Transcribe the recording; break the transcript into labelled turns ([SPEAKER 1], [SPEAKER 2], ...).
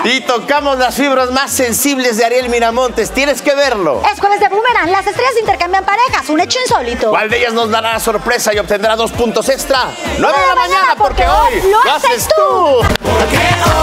[SPEAKER 1] Y tocamos las fibras más sensibles de Ariel Miramontes. Tienes que verlo.
[SPEAKER 2] Es jueves de Boomerang. Las estrellas intercambian parejas. Un hecho insólito.
[SPEAKER 1] ¿Cuál de ellas nos dará la sorpresa y obtendrá 2 puntos extra? 9 de la mañana, porque hoy lo haces tú.